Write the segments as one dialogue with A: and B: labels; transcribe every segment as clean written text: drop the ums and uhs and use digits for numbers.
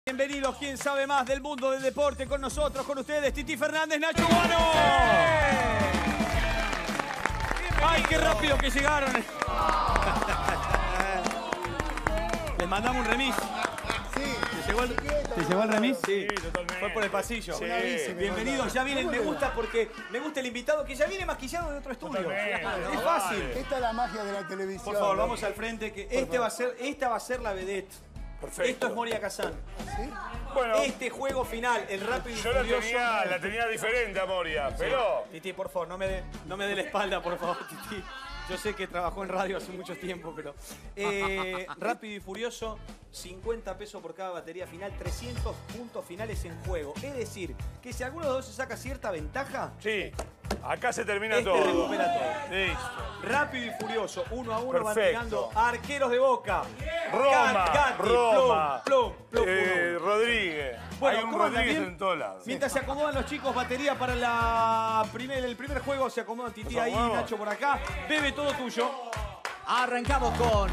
A: Bienvenidos, ¿quién sabe más del mundo del deporte? Con nosotros, con ustedes, Titi Fernández, Nacho Guano. ¡Ay, qué rápido que llegaron! Les mandamos un remis.
B: Sí.
A: ¿Te llegó el remis?
C: Sí, totalmente.
A: Fue por el pasillo.
C: Sí.
A: Bienvenidos, ya vienen, me gusta el invitado que ya viene maquillado de otro estudio.
C: Totalmente.
A: Es fácil.
B: Esta es la magia de la televisión.
A: Por favor, vamos al frente, que esta va a ser la vedette.
C: Perfecto.
A: Esto es Moria Kazan.
B: ¿Sí?
C: Bueno,
A: Este juego final, el rápido y
C: yo la
A: furioso.
C: tenía diferente a Moria, pero...
A: Titi, por favor, no me dé la espalda, por favor, Titi. Yo sé que trabajó en radio hace mucho tiempo, pero... rápido y furioso, 50 pesos por cada batería final, 300 puntos finales en juego. Es decir, que si alguno de los dos se saca cierta ventaja,
C: Sí, acá se termina
A: este
C: todo.
A: recupera todo.
C: Listo.
A: Rápido y furioso, 1 a 1 van
C: Perfecto.
A: tirando arqueros de Boca.
C: Roma,
A: Gatti,
C: Roma,
A: plum, plum, plum, plum.
C: Rodríguez.
A: Bueno,
C: Hay un
A: ¿cómo andan?
C: Rodríguez
A: ¿Bien?
C: en todos lados.
A: Mientras se acomodan los chicos, batería para el primer juego, se acomodan Titi
C: Nos
A: ahí,
C: acomodamos.
A: Nacho por acá. Bebe, todo tuyo.
D: Arrancamos con...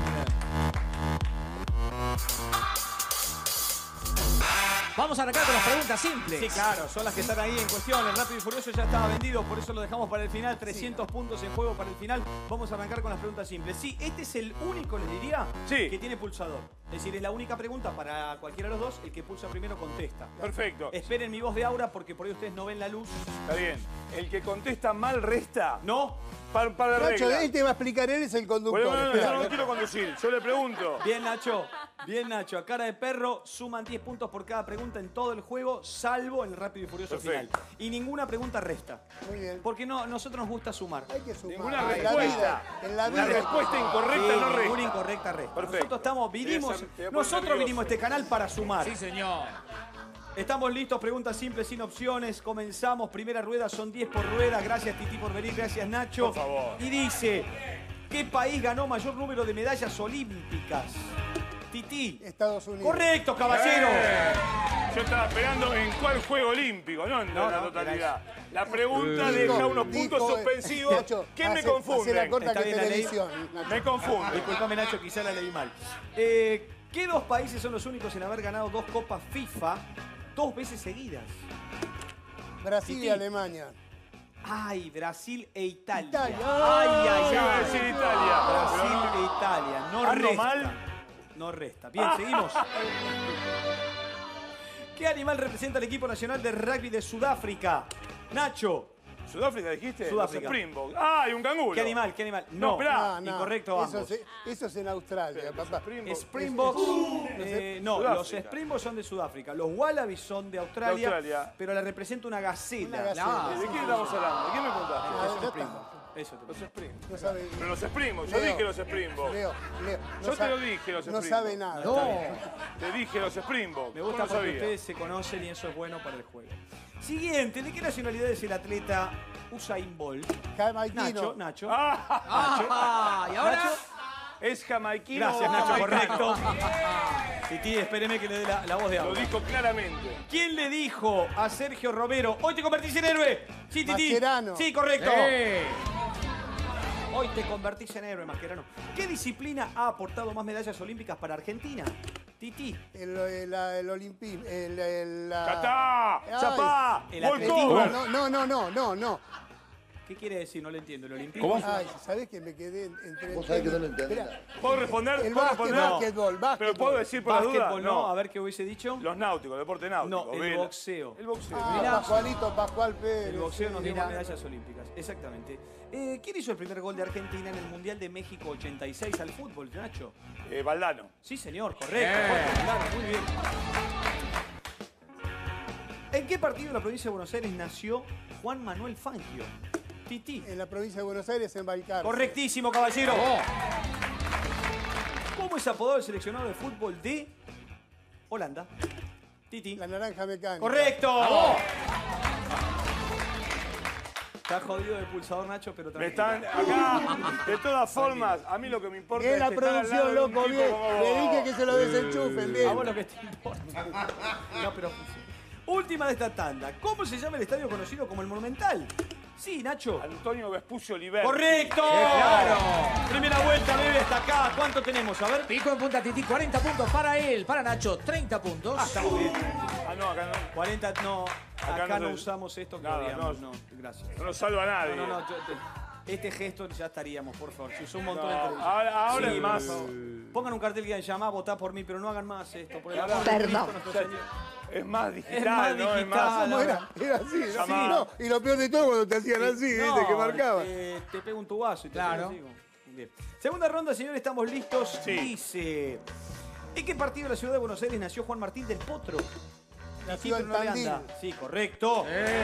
D: Vamos a arrancar con las preguntas simples.
A: Sí, claro, son las que están ahí en cuestión. El Rápido y Furioso ya estaba vendido, por eso lo dejamos para el final. 300 puntos en juego para el final. Vamos a arrancar con las preguntas simples. Sí, este es el único, les diría,
C: Sí.
A: que tiene pulsador. Es decir, es la única pregunta para cualquiera de los dos. El que pulsa primero contesta.
C: Perfecto.
A: Esperen mi voz de aura porque por ahí ustedes no ven la luz.
C: Está bien. El que contesta mal resta.
A: ¿No?
C: Para
B: Nacho,
C: regla.
B: él te va a explicar, él es el conductor.
C: Bueno, no, yo
B: Espera.
C: no quiero conducir. Yo le pregunto.
A: Bien, Nacho. Bien, Nacho. A cara de perro, suman 10 puntos por cada pregunta en todo el juego, salvo en el Rápido y Furioso
C: Perfecto.
A: final. Y ninguna pregunta resta.
B: Muy bien.
A: Porque no, nosotros nos gusta sumar.
B: Hay que sumar.
C: Ninguna
B: En la
C: respuesta.
B: vida, en la
C: Una
B: vida.
C: respuesta incorrecta
A: Sí,
C: no resta.
A: ninguna incorrecta resta.
C: Perfecto.
A: Nosotros vinimos
C: Te voy a poner
A: nosotros
C: nervioso.
A: vinimos a este canal para sumar.
D: Sí, señor.
A: Estamos listos, preguntas simples, sin opciones. Comenzamos, primera rueda, son 10 por rueda. Gracias, Titi, por venir. Gracias, Nacho.
C: Por favor.
A: Y dice, ¿qué país ganó mayor número de medallas olímpicas? Titi.
B: Estados Unidos.
A: Correcto, caballero.
C: Yo estaba esperando en cuál juego olímpico, no en la totalidad. La pregunta deja unos puntos suspensivos
B: Nacho,
C: que me
B: hace la
C: confunden.
B: corta
A: Está
B: que
A: bien la ley.
B: televisión. Nacho.
C: Me confunden.
A: Disculpame, Nacho, quizá la leí mal. ¿Qué dos países son los únicos en haber ganado 2 copas FIFA 2 veces seguidas?
B: Brasil
A: Titi.
B: y Alemania.
A: Ay, Brasil e Italia.
B: Italia.
A: Ay, ay,
C: Iba a
A: ay.
C: decir Italia.
A: Brasil e Italia. No
C: ¿Ando
A: resta.
C: mal?
A: No resta. Bien, seguimos. ¿Qué animal representa el equipo nacional de rugby de Sudáfrica? Nacho.
C: ¿Sudáfrica dijiste?
A: Sudáfrica.
C: Los Springboks. Ah, hay un canguro.
A: ¿Qué animal? ¿Qué animal?
C: No, esperá.
B: No, no.
A: Incorrecto
B: Eso
A: ambos.
B: eso es en Australia, papá.
A: Springboks. No, los
C: Sudáfrica.
A: Springboks son de Sudáfrica. Los Wallabies son de Australia.
C: De Australia.
A: Pero la representa una gacela.
B: Una gacela.
C: ¿De quién estamos hablando? ¿De quién me preguntaste?
B: Ah,
A: Son
B: ya
A: Springboks.
B: está.
A: Eso te
C: Los Springboks.
B: No sabe.
C: Pero los Springboks. Yo
B: Leo,
C: dije los Springboks.
B: Leo,
C: Yo te
B: sabe-
C: lo dije, los
B: No
C: Springboks.
B: sabe nada.
D: No.
C: Te dije los Springboks.
A: Me
C: ¿Cómo
A: gusta
C: no
A: porque
C: sabía?
A: ustedes se conocen y eso es bueno para el juego. Siguiente, ¿de qué nacionalidad es el atleta Usain Bolt?
B: Jamaiquino.
A: Nacho.
D: Ah, ¿y ahora?
A: Nacho.
C: Es jamaiquino.
A: Gracias,
C: o
A: Nacho,
C: jamaicano.
A: correcto. Titi, espéreme que le dé la voz de
C: Lo
A: agua.
C: dijo claramente.
A: ¿Quién le dijo a Sergio Romero, hoy te convertís en héroe? Sí, Titi.
B: Mascherano.
A: Sí, correcto.
D: ¡Eh!
A: Hoy te convertís en héroe, Mascherano. ¿Qué disciplina ha aportado más medallas olímpicas para Argentina? Titi.
B: El Olimpín.
C: ¡Ya está!
B: Ay.
C: ¡Chapá!
A: El
C: ¡Volcó!
A: atletismo.
B: No.
A: ¿Qué quiere decir? No le entiendo. ¿El olimpismo?
E: ¿Cómo?
B: Ay, ¿sabés que me quedé entre...
E: Vos sabés que no lo entendés.
B: Esperá,
C: ¿Puedo responder?
B: el
C: ¿Puedo responder?
B: básquetbol.
C: ¿Pero puedo decir por la duda?
A: Básquetbol, no. A ver qué hubiese dicho.
C: Los náuticos, deporte náutico.
A: No, el
C: vela.
A: boxeo.
C: El boxeo.
B: Ah, Pascual Pérez.
A: El boxeo nos dio
D: Mirá.
A: más medallas olímpicas. Exactamente. ¿Quién hizo el primer gol de Argentina en el Mundial de México 86 al fútbol, Nacho?
C: Valdano.
A: Sí, señor, correcto. Jorge Valdano, muy bien. ¿En qué partido de la provincia de Buenos Aires nació Juan Manuel Fangio? Titi.
B: En la provincia de Buenos Aires, en Balcarce.
A: Correctísimo, caballero. ¿Cómo es apodado el seleccionado de fútbol de Holanda? Titi.
B: La naranja mecánica.
A: ¡Correcto! Está jodido el pulsador, Nacho, pero
C: Me
A: tranquilo.
C: están acá. De todas formas, a mí lo que me importa
B: Es
C: es
B: la
C: que estar al lado
B: producción,
C: de un
B: loco,
C: tipo
B: bien.
C: como
B: Le
C: vos.
B: dije que se lo desenchufen,
A: A
B: bien.
A: vos lo que te importa. No, pero funciona. Última de esta tanda. ¿Cómo se llama el estadio conocido como el Monumental? Sí, Nacho.
C: Antonio Vespucio Oliver.
A: ¡Correcto!
D: claro.
A: Primera vuelta, Bebe, hasta acá. ¿Cuánto tenemos? A ver.
D: Pico en punta Titi, 40 puntos para él. Para Nacho, 30 puntos.
A: Ah, estamos bien.
C: Ah, no, acá no.
A: 40, no. Acá no
C: se-
A: usamos esto que
C: Nada,
A: odiamos.
C: no.
A: No, gracias.
C: No nos salva a nadie.
A: No, este gesto ya estaríamos, por favor. Se usó un montón
C: No,
A: de televisión.
C: ahora
A: Sí,
C: es más.
A: por favor. Pongan un cartel que digan llamá, votá por mí, pero no hagan más esto. Por el
C: Ahora-
A: amor de Cristo,
E: Perdón.
A: nuestro Señor.
C: Es más digital,
A: Es más
C: ¿no? Es
A: digital.
C: más.
B: ¿Cómo era? Era así, ¿no?
C: Llamá.
B: No, y lo peor de todo cuando te hacían así, ¿viste? Que marcaban.
A: Te pego un tubazo y te
D: Claro.
A: hago así. Bien. Segunda ronda, señores, estamos listos.
C: Sí.
A: Dice: ¿en qué partido de la ciudad de Buenos Aires nació Juan Martín del Potro?
B: La
A: Sí,
B: ciudad
A: pero
B: del
A: no le
B: Tandil.
A: anda. Sí, correcto.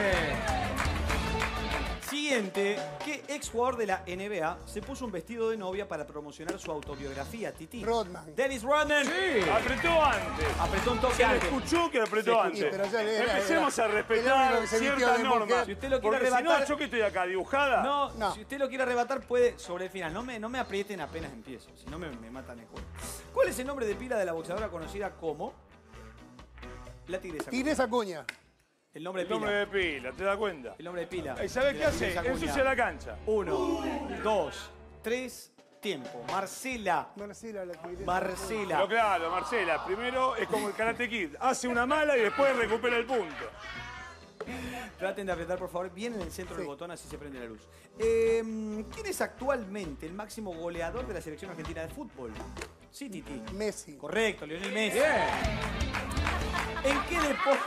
A: Siguiente, ¿qué exjugador de la NBA se puso un vestido de novia para promocionar su autobiografía, Titi?
B: Rodman.
A: Dennis Rodman.
C: Apretó antes.
A: Apretó un toque
C: Se le
A: antes.
C: escuchó que apretó
A: Se
C: antes.
B: escuchó. Sí, pero ya era-
C: Empecemos a
B: el
C: respetar
B: único que se vistió
C: ciertas
B: de
C: normas.
B: mujer.
A: Si usted lo quiere
C: Porque si
A: arrebatar-
C: no, yo que estoy acá dibujada.
A: No,
B: No.
A: si usted lo quiere arrebatar, puede sobre el final. No me aprieten apenas empiezo, si no me matan el juego. ¿Cuál es el nombre de pila de la boxeadora conocida como la Tigresa?
B: Tirés Acuña.
A: El nombre de
C: El nombre
A: pila.
C: de pila, ¿te das cuenta?
A: El nombre de pila.
C: ¿Y sabes
A: de
C: qué
A: la
C: hace?
A: Tigresa Acuña.
C: Ensucia la cancha.
A: 1, 2, 3, tiempo. Marcela.
B: Marcela, la tigresa.
A: Marcela.
C: Pero claro, Marcela, primero es como el Karate Kid. Hace una mala y después recupera el punto.
A: Traten de apretar, por favor, bien en el centro del botón, así se prende la luz. ¿Quién es actualmente el máximo goleador de la selección argentina de fútbol? Sí, Titi.
B: Messi.
A: Correcto, Lionel Messi. ¿En qué deporte?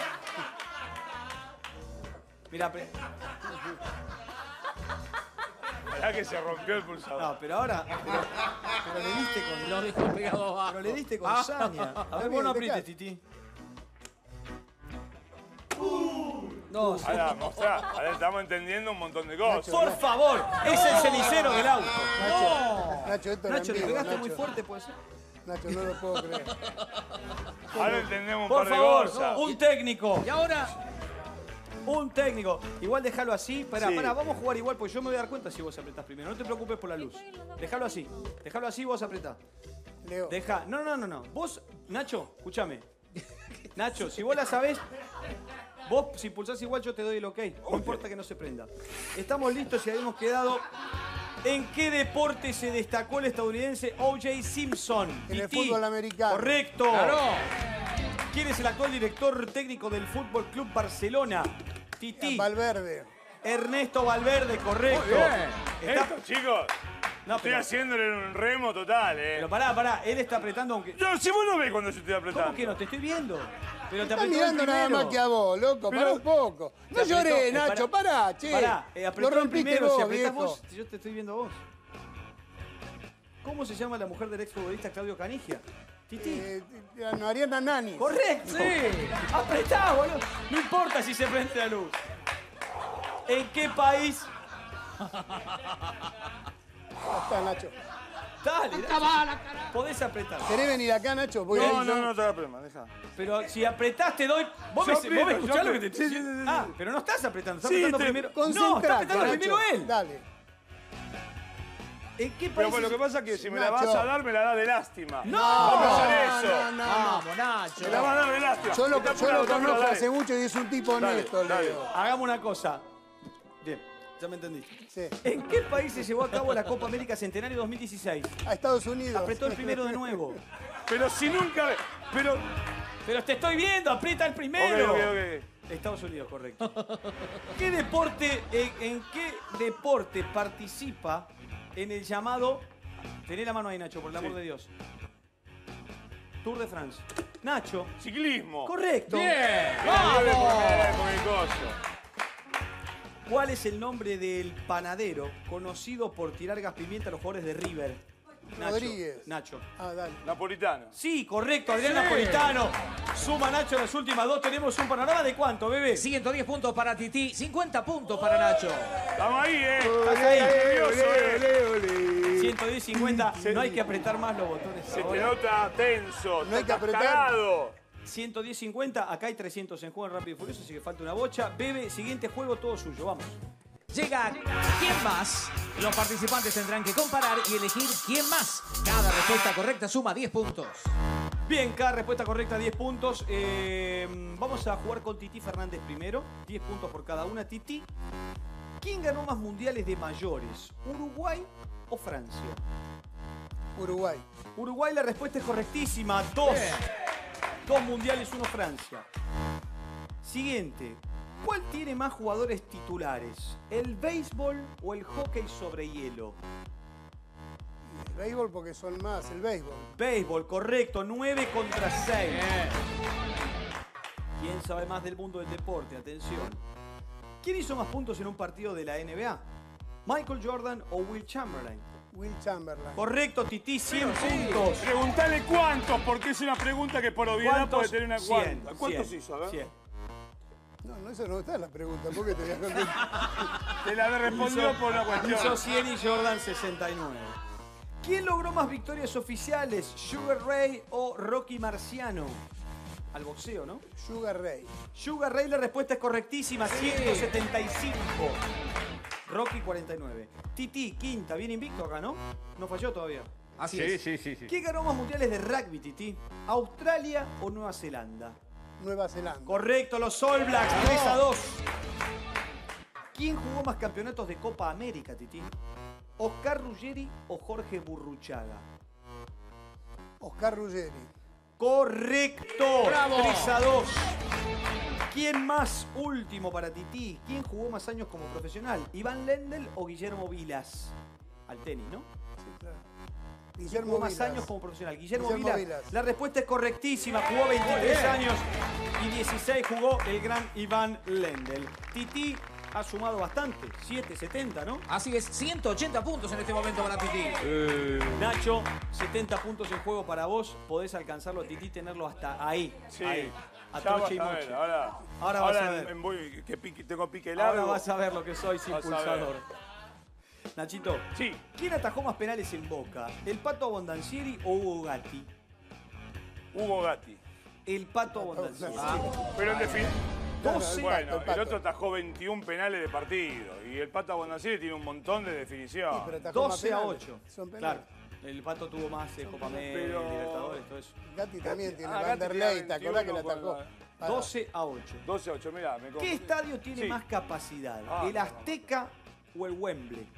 A: Mira,
C: Mirá que se rompió el pulsador.
A: no, pero ahora. Pero le diste con.
D: Lo dejó pegado abajo.
A: Pero le diste con saña. A ver, vos no aprietes, Titi. No,
C: Ahora, mostrá. Ahora estamos entendiendo un montón de cosas.
A: por favor, es el cenicero del auto.
B: Nacho, esto era
A: Nacho,
B: en
A: le
B: vivo,
A: pegaste
B: Nacho.
A: muy fuerte, puede ser.
B: Nacho, no lo puedo creer.
C: Ahora entendemos un
A: Por
C: par de
A: favor,
C: cosas.
A: un técnico.
D: Y ahora,
A: Un técnico. Igual déjalo así. Pará,
C: Sí.
A: vamos a jugar igual, porque yo me voy a dar cuenta si vos apretás primero. No te preocupes por la luz. Déjalo así. Déjalo así y vos apretás.
B: Leo.
A: Deja. No. Vos, Nacho, escúchame. Nacho, si vos la sabés, vos si pulsás igual yo te doy el ok. No importa que no se prenda. Estamos listos y habíamos quedado. ¿En qué deporte se destacó el estadounidense O.J. Simpson?
B: En el
A: Titi.
B: fútbol americano.
A: Correcto.
D: claro.
A: ¿Quién es el actual director técnico del Fútbol Club Barcelona? Titi.
B: Valverde.
A: Ernesto Valverde, correcto.
D: Muy bien.
A: Está-
C: Esto, chicos,
A: No,
C: estoy
A: pero,
C: haciéndole un remo total,
A: pero pará, él está apretando aunque.
C: No, si vos no ves cuando yo estoy apretando.
A: ¿Cómo que no? Te estoy viendo. Pero te
B: Estás
A: apretó
B: mirando
A: el
B: nada
A: primero.
B: más que a vos, loco.
C: Pero-
B: Pará un poco. No
A: Te apretó,
B: lloré, Nacho. Pará, che.
A: Pará,
B: Lo
A: apretó el
B: rompiste
A: primero.
B: vos,
A: Si apretás
B: viejo.
A: vos, yo te estoy viendo a vos. ¿Cómo se llama la mujer del exfutbolista Claudio Canigia? Titi.
B: Mariana Nani.
A: Correcto.
D: Sí.
A: Apretá, boludo. No importa si se prende la luz. ¿En qué país?
B: Ya está, Nacho.
A: Dale, dale. Podés apretar.
B: ¿Querés venir acá, Nacho? Voy
C: No,
B: ahí yo.
C: no te da problema, deja.
A: Pero si apretás te doy. ¿Vos
C: Yo
A: me
C: aprieto,
A: escuchás
C: yo
A: lo que te
C: aprieto.
A: estoy
C: Sí, sí,
A: diciendo?
C: sí, sí.
A: Ah, pero no estás apretando. Estás
C: Sí,
A: apretando
C: te-
A: primero. No,
B: Concentrate,
A: está apretando
B: Nacho.
A: primero él.
B: Dale.
A: ¿En qué
C: Pero
A: país?
C: bueno, lo que pasa es que si me la
B: Nacho.
C: vas a dar, me la da de lástima.
A: ¡No!
C: Vamos a hacer eso.
B: no.
D: Vamos, Nacho.
C: Me la vas a dar de lástima.
B: Yo lo
C: Está apurado, está
B: conozco
C: apurado,
B: hace
C: dale.
B: mucho y es un tipo
C: Dale,
B: honesto,
C: dale.
B: Leo.
A: Hagamos una cosa. Bien, ya me entendiste.
B: Sí.
A: ¿En qué país se llevó a cabo la Copa América Centenario 2016?
B: A Estados Unidos.
A: Apretó el primero de nuevo.
C: Pero si nunca... Pero...
A: Pero te estoy viendo, aprieta el primero.
C: Ok.
A: Estados Unidos, correcto. ¿Qué deporte, en qué deporte participa en el llamado... Tené la mano ahí, Nacho, por el amor
C: Sí.
A: de Dios. Tour de France. Nacho.
C: Ciclismo.
A: Correcto.
D: Bien.
C: Mira, yo
D: Vamos.
C: con mi coso.
A: ¿Cuál es el nombre del panadero conocido por tirar gas pimienta a los jugadores de River? Nacho.
B: Rodríguez.
A: Nacho.
B: Ah, dale.
C: Napolitano.
A: Sí, correcto, Adrián Napolitano. Suma Nacho en las últimas dos. Tenemos un panorama de cuánto, bebé.
D: 110 puntos para Titi, 50 puntos para Nacho.
C: Estamos ahí,
A: Estás ahí.
C: Nervioso,
A: 110, 50. No hay que apretar más los botones.
C: Se te
A: ahora.
C: nota tenso.
B: No hay que
C: estás
B: apretar.
C: cagado.
A: 110, 50. Acá hay 300 en juego en Rápido y Furioso, así que falta una bocha. Bebe, siguiente juego, todo suyo. Vamos.
D: Llega ¿quién más? Los participantes tendrán que comparar y elegir quién más. Cada respuesta correcta suma 10 puntos.
A: Bien, cada respuesta correcta, 10 puntos. Vamos a jugar con Titi Fernández primero. 10 puntos por cada una. Titi, ¿Quién ganó más mundiales de mayores? ¿Uruguay o Francia?
B: Uruguay.
A: Uruguay, la respuesta es correctísima. 2. 2 mundiales, 1 Francia. Siguiente. ¿Cuál tiene más jugadores titulares? ¿El béisbol o el hockey sobre hielo?
B: El béisbol porque son más, el béisbol.
A: Béisbol, correcto. 9 contra 6. ¿Quién sabe más del mundo del deporte? Atención. ¿Quién hizo más puntos en un partido de la NBA? ¿Michael Jordan o Will Chamberlain?
B: Will Chamberlain.
A: Correcto, Tití, 100 puntos.
C: Preguntale cuántos, porque es una pregunta que por obviedad puede tener una
A: 100,
C: cuanta. ¿Cuántos
A: 100,
C: hizo? A ver.
A: 100.
B: No, eso no está en la pregunta. ¿Por qué te voy a contestar?
C: Te la respondió por una cuestión.
A: Hizo 100 y Jordan 69. ¿Quién logró más victorias oficiales? ¿Sugar Ray o Rocky Marciano? Al boxeo, ¿no?
B: Sugar Ray.
A: Sugar Ray, la respuesta es correctísima, 175. Rocky 49. Titi, quinta, bien invicto acá, ¿no? No falló todavía.
D: Así es.
C: Sí.
A: ¿Quién ganó más mundiales de rugby, Titi? ¿Australia o Nueva Zelanda?
B: Nueva Zelanda.
A: Correcto, los All Blacks, 3-2. ¿Quién jugó más campeonatos de Copa América, Titi? ¿Oscar Ruggeri o Jorge Burruchaga?
B: Oscar Ruggeri.
A: Correcto.
D: ¡Bravo!
A: 3-2. ¿Quién más? Último para Titi. ¿Quién jugó más años como profesional? ¿Iván Lendl o Guillermo Vilas? Al tenis, ¿no?
B: Sí, claro.
A: ¿Quién
B: Guillermo
A: jugó más
B: Vilas.
A: años como profesional? Guillermo
B: Guillermo
A: Vilas.
B: Vilas.
A: La respuesta es correctísima. Jugó 23 años y 16 jugó el gran Iván Lendl. Titi ha sumado bastante. 7-70, ¿no?
D: Así es, 180 puntos en este momento para Titi.
A: Nacho, 70 puntos en juego para vos. Podés alcanzarlo, Titi, tenerlo hasta ahí.
C: Sí.
A: Ahí. A
C: Ya vas
A: troche y
C: a
A: moche.
C: ver, ahora
A: Vas a ver.
C: tengo pique largo.
A: Ahora vas a ver lo que soy sin
C: Vas a
A: pulsador.
C: ver.
A: Nachito,
C: Sí.
A: ¿quién atajó más penales en Boca? ¿El Pato Abondancieri o Hugo Gatti?
C: Hugo Gatti.
A: El Pato Abondancieri.
C: Pero en definitiva.
A: 12.
C: Bueno,
B: el Pato.
C: el otro atajó 21 penales de partido. Y el Pato Abondancieri tiene un montón de definición.
B: Sí, pero atajó más
A: 12 a
B: penales.
A: 8.
B: Son penales.
A: Claro. El Pato tuvo más Copa América,
C: Pero-
A: Libertadores, todo eso.
B: Gatti también tiene
C: Gatti
B: Vanderlei,
C: tiene
B: ¿te acordás que la
C: 21
B: atajó?
C: con
A: 12 a 8.
C: 12 a 8, mirá.
A: ¿Qué estadio tiene
C: Sí.
A: más capacidad?
C: Ah,
A: ¿El Azteca o el Wembley?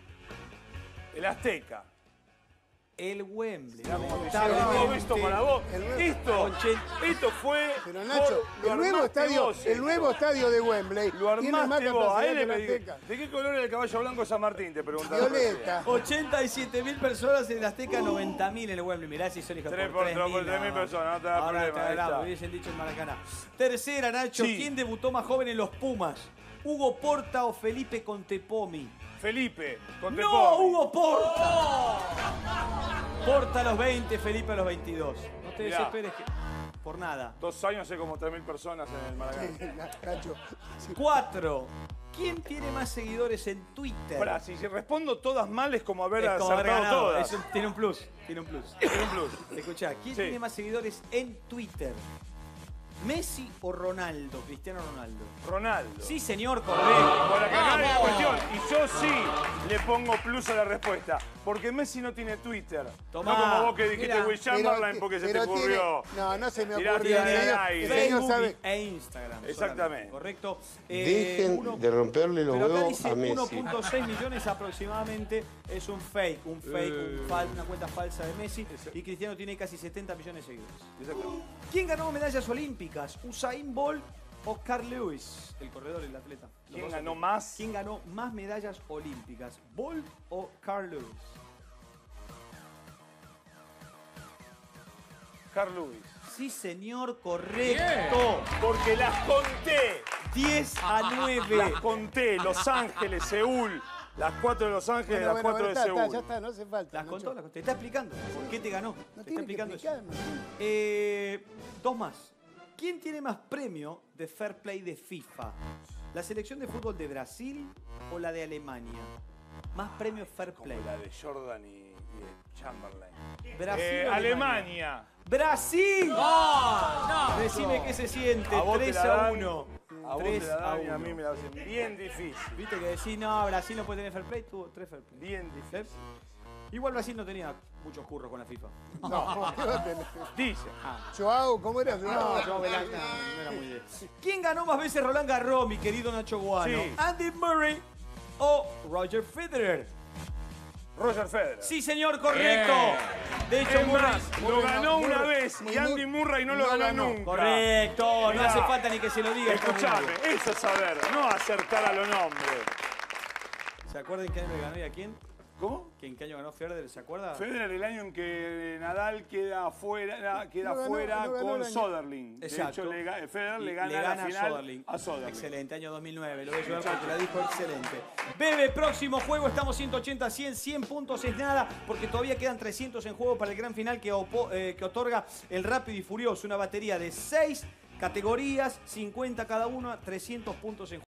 C: El Azteca.
A: El Wembley.
C: Todo esto para vos.
B: El nuevo-
C: Esto fue.
B: Pero Nacho, el nuevo estadio de Wembley
C: Lo
B: tiene más
C: armaste vos. A
B: capacidad
C: él
B: que
C: le
B: la
C: pedí.
B: Azteca.
C: ¿De qué color era el caballo blanco de San Martín? Te preguntaron.
B: Violeta.
A: 87.000 personas en el Azteca, 90.000 en el Wembley. Mirá si son hijos de
C: 3.000 personas, no te da
A: Ahora
C: problema.
A: está
C: Ahí
A: bravo,
C: está.
A: hubiesen dicho en Maracaná. Tercera, Nacho.
C: Sí.
A: ¿Quién debutó más joven en los Pumas? ¿Hugo Porta o Felipe Contepomi?
C: Felipe, con
A: ¡No,
C: Tepomi.
A: Hugo Porta! Porta a los 20, Felipe a los 22. No te
C: Mirá.
A: desesperes que... por nada.
C: 2 años hace como 3.000 personas en el Maracaná.
B: Nacho, sí.
A: 4. ¿Quién tiene más seguidores en Twitter?
C: Ahora, si respondo todas mal es como haber
A: Es como haber
C: acertado
A: ganado.
C: todas.
A: Tiene un plus. Tiene un plus.
C: Tiene un plus.
A: Escuchá, ¿quién
C: Sí.
A: tiene más seguidores en Twitter? ¿Messi o Ronaldo? Cristiano Ronaldo.
C: Ronaldo.
A: Sí, señor, correcto.
C: Por acá hay una cuestión. Y yo sí le pongo plus a la respuesta. Porque Messi no tiene Twitter.
A: Tomá,
C: No como vos que dijiste
A: mira.
C: Will Chamberlain porque se te
B: pero
C: ocurrió.
B: No se me
C: Tiraste
B: ocurrió.
C: al
B: El señor-
C: aire.
B: el señor
A: Facebook
B: sabe.
A: e Instagram.
C: Exactamente.
A: solamente, Correcto.
E: Dejen de romperle los
A: pero acá
E: huevos
A: dice
E: a Messi.
A: 1.6 millones aproximadamente. Es un fake, una cuenta falsa de Messi. Y Cristiano tiene casi 70 millones de seguidores.
C: Exacto.
A: ¿Quién ganó medallas olímpicas? ¿Usain Bolt o Carl Lewis? El corredor, el atleta. Los
C: ¿Quién
A: dos
C: ganó
A: atletas.
C: más?
A: ¿Quién ganó más medallas olímpicas? ¿Bolt o Carl Lewis?
C: Carl Lewis.
A: Sí, señor, correcto.
C: Porque las conté.
A: 10 a 9.
C: Las conté. Los Ángeles, Seúl. Las 4 de Los Ángeles, las 4 de
B: está,
C: Seúl.
B: ya está, no hace falta.
A: Las
B: Nacho.
A: contó, las contó. Te está explicando. ¿Por qué te ganó?
B: No
A: Te está
B: tiene que
A: explicando eso.
B: explicarme.
A: Dos más. ¿Quién tiene más premio de Fair Play de FIFA? ¿La selección de fútbol de Brasil o la de Alemania? Más premio Fair
C: Como
A: Play.
C: la de Jordan y de Chamberlain.
A: Brasil o
C: Alemania.
A: ¡Brasil!
D: ¡No!
A: Decime qué se siente.
C: A vos te
A: 3
C: la
A: a
C: dan,
A: 1.
C: A vos
A: 3
C: te la
A: a
C: dan y a
A: 1.
C: mí me la hacen bien difícil.
A: Viste que decís, no, Brasil no puede tener Fair Play. Tuvo 3 Fair Play.
C: Bien difícil.
A: Igual Brasil no tenía muchos curros con la FIFA.
B: No, ¿qué va a tener?
C: Dice.
B: Joao, ¿cómo era
A: No,
B: Joao?
A: yo Velázquez no era muy de... ¿Quién ganó más veces Roland Garros, mi querido Nacho Guano?
C: Sí.
A: ¿Andy Murray o Roger Federer?
C: Roger Federer.
A: Sí, señor, correcto. De hecho,
C: Es
A: Murray.
C: más, lo ganó una vez y Andy Murray no lo ganó nunca.
A: Correcto, no
C: Mirá.
A: hace falta ni que se lo diga.
C: Escuchame, eso es saber, no acertar a los nombres.
A: ¿Se acuerdan qué año le ganó y a quién?
C: ¿Cómo?
A: ¿En qué año ganó Federer? ¿Se acuerda?
C: Federer el año en que Nadal queda fuera,
B: No ganó
C: con
B: el año.
C: Soderling.
A: Exacto.
C: De hecho, Federer le
A: Y
C: gana la final a Soderling.
A: Excelente, año 2009. Lo voy a ayudar porque la dijo excelente. Bebe, próximo juego. Estamos 180, 100. 100 puntos es nada porque todavía quedan 300 en juego para el gran final que otorga el Rápido y Furioso. Una batería de 6 categorías, 50 cada una, 300 puntos en juego.